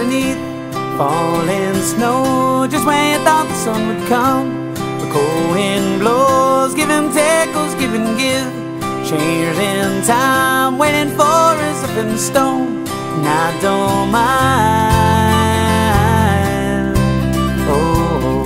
beneath falling snow, just when you thought the sun would come. The cold wind blows, giving tickles, give and give, changers in time, waiting for us up in stone. And I don't mind. Oh,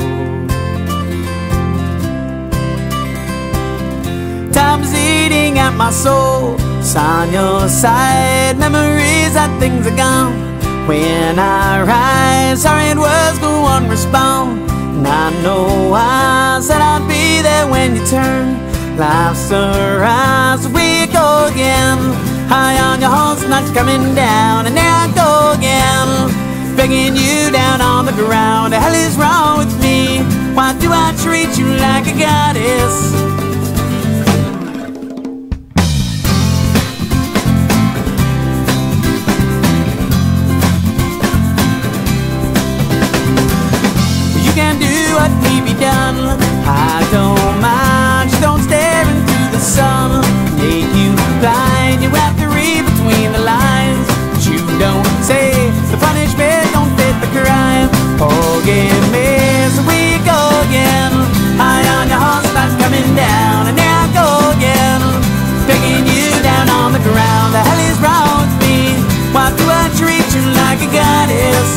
time's eating at my soul. It's on your side, memories that things are gone. When I rise, sorry it was go on respond. And I know I said I'd be there when you turn. Life's a rise, we go again. High on your horse, not coming down. And there I go again, begging you down on the ground. The hell is wrong with me? Why do I treat you like a goddess? You can do what need be done, I don't mind. Just don't stare into the sun, make you blind. You have to read between the lines, but you don't say the punishment don't fit the crime. Forgive me, so we go again. High on your horse, not coming down. And there I go again, begging you down on the ground. The hell is wrong with me? Why do I treat you like a goddess?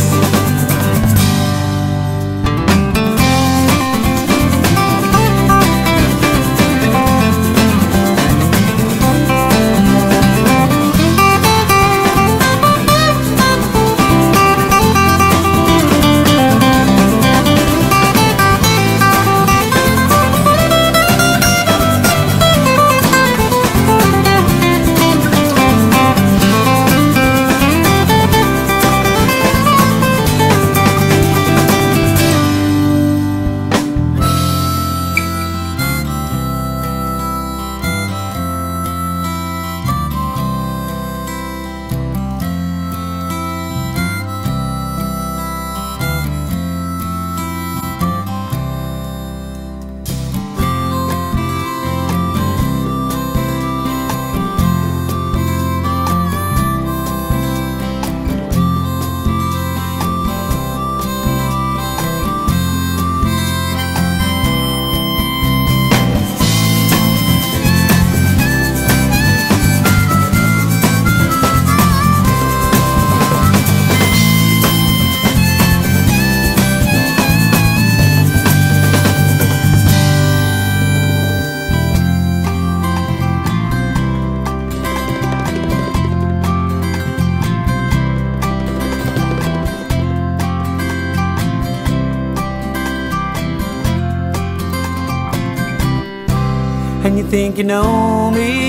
And you think you know me,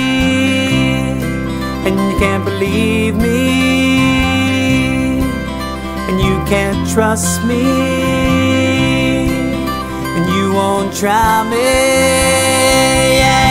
and you can't believe me, and you can't trust me, and you won't try me, yeah.